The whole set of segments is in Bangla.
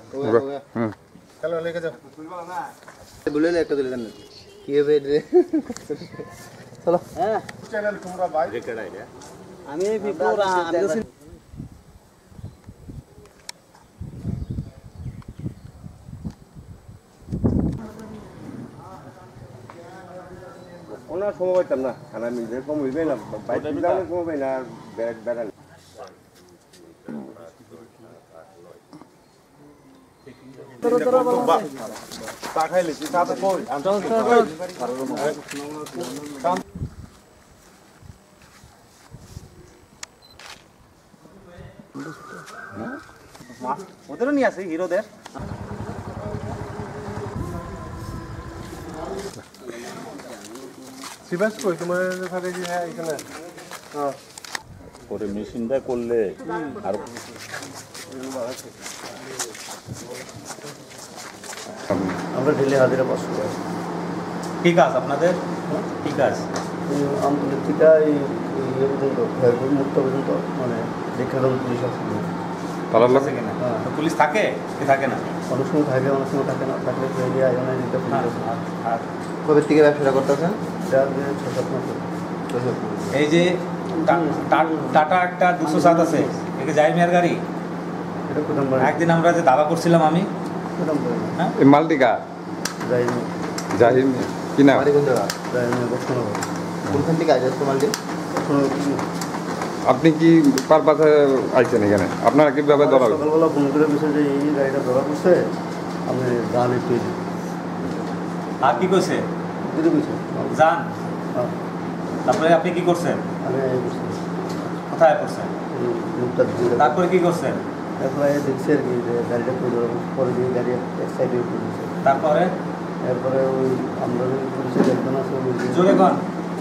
চলো লেগে যাও বলে একটা তুলে দেন কি হবে রে চলো হ্যাঁ চ্যানেল তোমরা ভাই রেকর্ড আইডিয়া আমি বিপুরা আমি ওনার সময় পাইতাম না খানা মিলবে কম হইবে না বাইক দিলাম কম হবে না বেড়ান চা খাইলে চা তো কই ওদেরও নিয়ে আসে হিরোদের সিবাস কই তোমার সাথে কি হ্যাঁ এখানে হ্যাঁ পরে মেশিনটা করলে আর আমরা ডেলি হাজিরা 500 টাকা। ঠিক আছে আপনাদের ঠিক আছে আমতলের থেকে এই পর্যন্ত মুক্ত পর্যন্ত মানে দেখালাম পুলিশ আছে পালার লাগে কিনা তো পুলিশ থাকে কি থাকে না অনেক সময় থাকে অনেক সময় থাকে না থাকলে এই আয়োজনে দিতে আর কবে থেকে ব্যবসাটা করতেছেন যা 6-7 মাস এই যে টাটা একটা 207 আছে এটা যাই মেয়ার গাড়ি এটা কোথাও একদিন আমরা যে দাবা করছিলাম আমি হ্যাঁ এই মালটিকা যাইনি জাহির কি না বাড়ি কোন জায়গা যাইনি বসনো কোনখান থেকে আজ তোমার যে আপনি কি পারপাসে আইছেন এখানে আপনারা কিভাবে ধরা সকালবেলা ফোন করে বিষয় যে এই গাড়িটা ধরা পড়ছে আপনি গান একটু আর কি কইছে দিতে বিষয় জান হ্যাঁ তারপরে আপনি কি করছেন আমি এই বুঝছি কোথায় করছেন লোকটা দিয়ে তারপরে কি করছেন তারপরে দেখছি আর কি যে গাড়িটা পরে দিয়ে গাড়ি এক সাইডে উঠে দিয়েছে তারপরে এরপরে ওই আমরা পুলিশের একজন আছে ওই জোরে কোন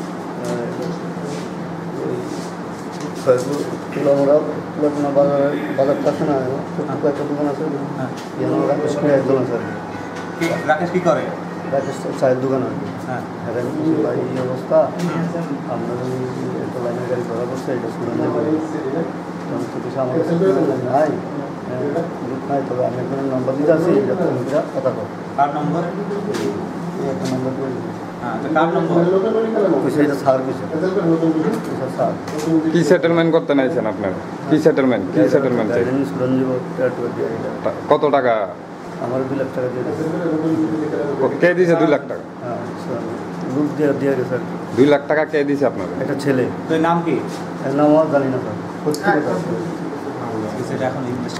তুলাপনা বাজারটা আছে না ছোট্ট কয়েকটা দোকান আছে রাকেশ করে একজন আছে আর কি রাকেশ কি করে রাকেশ চায়ের দোকান আর কি হ্যাঁ ভাই এই অবস্থা আমরা একটা লাইনের গাড়ি ধরা করছে এটা শুনে আমাদের নাই নাই তবে আমি একজনের নম্বর দিতে আছি কথা কর কার নম্বর একটা নম্বর দিয়ে হ্যাঁ তো কার নম্বর পয়সা এটা সার পয়সা সার কি সেটেলমেন্ট করতে নাইছেন আপনারা কি সেটেলমেন্ট চাই সুরঞ্জীব কত টাকা আমার 2 লাখ টাকা দিয়ে দিয়েছে কে দিয়েছে 2 লাখ টাকা হ্যাঁ গ্রুপ দিয়ে গেছে আর 2 লাখ টাকা কে দিয়েছে আপনারা একটা ছেলে তোর নাম কি এর নাম আমার জানি না স্যার সত্যি কথা সেটা এখন ইংলিশ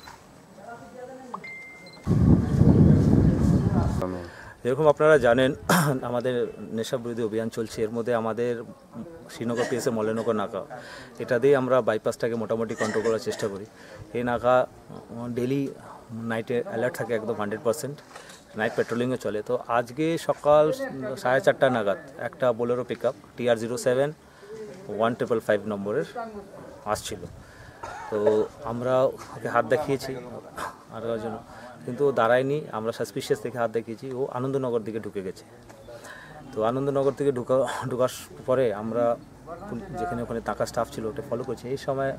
যেরকম আপনারা জানেন আমাদের নেশা বিরোধী অভিযান চলছে এর মধ্যে আমাদের শ্রীনগর পিএসএ মল্লনগর নাকা এটা দিয়ে আমরা বাইপাসটাকে মোটামুটি কন্ট্রোল করার চেষ্টা করি এই নাকা ডেলি নাইটে অ্যালার্ট থাকে একদম 100% নাইট পেট্রোলিংয়ে চলে তো আজকে সকাল 4:30 নাগাদ একটা বোলেরো পিক আপ TR07 1555 নম্বরের আসছিল তো আমরা ওকে হাত দেখিয়েছি আর জন্য কিন্তু ও দাঁড়ায়নি আমরা সাসপিশিয়াস থেকে হাত দেখিয়েছি ও আনন্দনগর দিকে ঢুকে গেছে তো আনন্দনগর থেকে ঢোকার পরে আমরা যেখানে ওখানে টাকা স্টাফ ছিল ওটা ফলো করছি এই সময়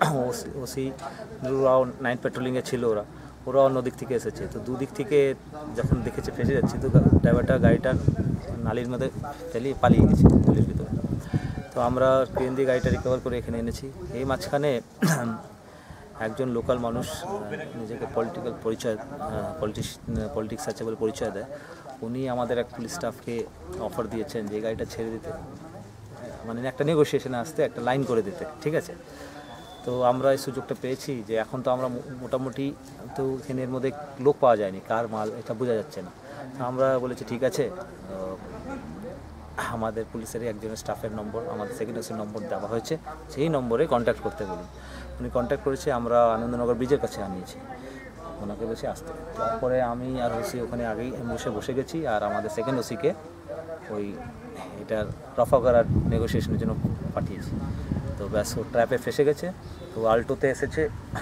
ওরাও নাইট পেট্রোলিংয়ে ছিল ওরা অন্য দিক থেকে এসেছে তো দুদিক থেকে যখন দেখেছে ফেসে যাচ্ছে তো ড্রাইভারটা গাড়িটা নালির মধ্যে ফেলিয়ে পালিয়ে গেছে পুলিশ ভিতরে তো আমরা ট্রেন দিয়ে গাড়িটা রিকভার করে এখানে এনেছি এই মাঝখানে একজন লোকাল মানুষ নিজেকে পলিটিক্স আছে বলে পরিচয় দেয় উনি আমাদের এক পুলিশ স্টাফকে অফার দিয়েছেন যে গাড়িটা ছেড়ে দিতে মানে একটা নেগোসিয়েশনে আসতে একটা লাইন করে দিতে ঠিক আছে তো আমরা এই সুযোগটা পেয়েছি যে এখন তো আমরা মোটামুটি তো এখানে এর মধ্যে লোক পাওয়া যায়নি কার মাল এটা বোঝা যাচ্ছে না তো আমরা বলেছি ঠিক আছে আমাদের পুলিশেরই একজনের স্টাফের নম্বর আমাদের সেকেন্ড ওসির নম্বর দেওয়া হয়েছে সেই নম্বরে কন্ট্যাক্ট করতে বলুন উনি কন্ট্যাক্ট করেছে আমরা আনন্দনগর ব্রিজের কাছে আনিয়েছি ওনাকে বসে আসতে তারপরে আমি আর ওসি ওখানে আগেই বসে গেছি আর আমাদের সেকেন্ড ওসিকে ওই এটার রফা করার নেগোসিয়েশনের জন্য পাঠিয়েছি তো ব্যাস ও ট্র্যাপে ফেসে গেছে তো আল্টোতে এসেছে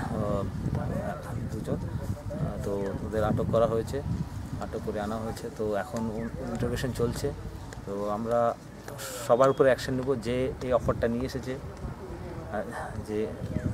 দুজন তো ওদের আটক করা হয়েছে আটক করে আনা হয়েছে তো এখন ইন্টারোগেশন চলছে তো আমরা সবার উপরে অ্যাকশন নেব যে এই অফারটা নিয়ে এসেছে যে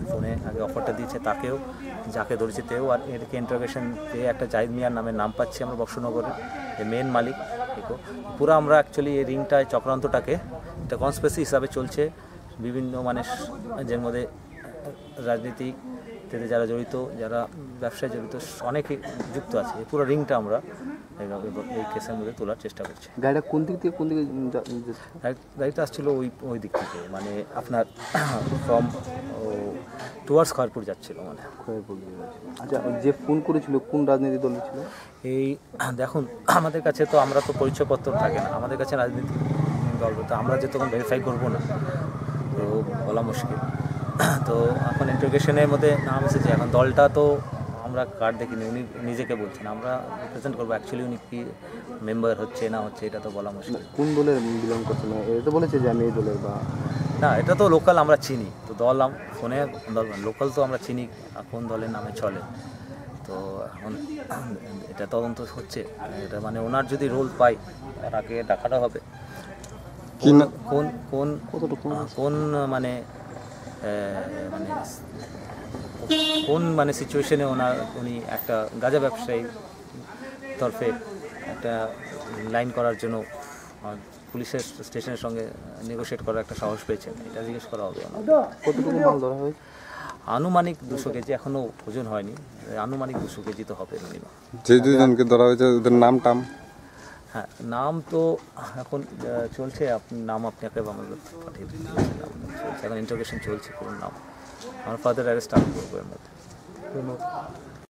ফোনে আগে অফারটা দিয়েছে তাকেও, যাকে ধরেছে তেও, আর এরকে ইন্টারোগেশন পেয়ে একটা জাহিদ মিয়ার নামে নাম পাচ্ছি আমরা বক্সনগরের, যে মেন মালিক দেখো। পুরো আমরা অ্যাকচুয়ালি এই রিংটায় চক্রান্তটাকে একটা কনস্পিরেসি হিসাবে চলছে, বিভিন্ন মানে যের মধ্যে রাজনীতিক যারা জড়িত, যারা ব্যবসায় জড়িত, অনেকে যুক্ত আছে। এই পুরো রিংটা আমরা এই কেসের মধ্যে তোলার চেষ্টা করছি। গাড়িটা কোন দিক থেকে কোন দিকে গাড়িটা আসছিল ওই দিক থেকে, মানে আপনার ফ্রম টুয়ার্ডস খড়পুর যাচ্ছিল মানে। আচ্ছা, যে ফোন করেছিল কোন রাজনৈতিক দল ছিল? এই দেখুন, আমাদের কাছে তো আমরা তো পরিচয়পত্র থাকে না, আমাদের কাছে রাজনীতিক দল, তো আমরা যে তখন ভেরিফাই করবো না, তো বলা মুশকিল। তো এখন ইন্টারোগেশনের মধ্যে নাম এসেছে, এখন দলটা তো আমরা কার্ড দেখিনি, উনি নিজেকে বলছেন, আমরা রিপ্রেজেন্ট করবো। অ্যাকচুয়ালি উনি কি মেম্বার হচ্ছে না হচ্ছে এটা তো বলা মুশকিল। কোন দলের বিলং করছে না এটা তো বলেছে যে আমি এই দলের, বা না, এটা তো লোকাল আমরা চিনি, তো দল ফোনে দল লোকাল তো আমরা চিনি কোন দলের নামে চলে। তো এখন এটা তদন্ত হচ্ছে, এটা মানে ওনার যদি রোল পাই তার আগে ডাকাটা হবে। কোন কোন কোন মানে মানে কোন মানে সিচুয়েশনে উনি একটা গাঁজা ব্যবসায়ী তরফে একটা লাইন করার জন্য পুলিশের স্টেশনের সঙ্গে নেগোশিয়েট করার একটা সাহস পেয়েছেন, এটা জিজ্ঞেস করা হবে। কতটুকু মাল ধরা হয়েছে? আনুমানিক 200 কেজি, এখনও ওজন হয়নি, আনুমানিক 200 কেজি তো হবে মিনিমাম। যে দুজনকে ধরা হয়েছে ওদের নাম টাম? হ্যাঁ, নাম তো এখন চলছে, নাম আপনাকে আমাদের পাঠিয়ে দিন, চলছে এখন ইন্টারোগেশন চলছে, পুরো নাম আমরা ফার্দার অ্যারেস্ট করবো এর মধ্যে।